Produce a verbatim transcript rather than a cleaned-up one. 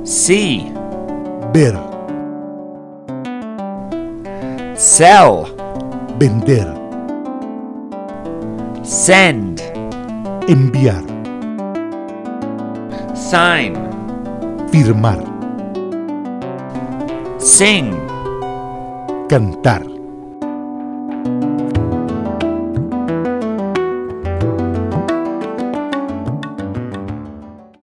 See. Ver. Sell. Vender. Send. Enviar. Sign. Firmar. Sing. Cantar.